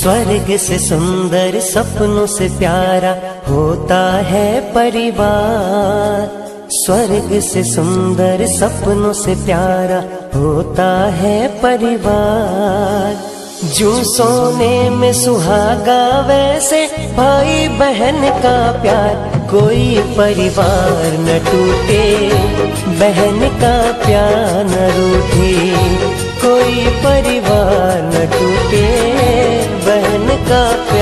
स्वर्ग से सुंदर सपनों से प्यारा होता है परिवार। स्वर्ग से सुंदर सपनों से प्यारा होता है परिवार। जो सोने में सुहागा वैसे भाई बहन का प्यार कोई परिवार न टूटे, बहन का प्यार न रूठे। कोई परिवार न टूटे, बहन का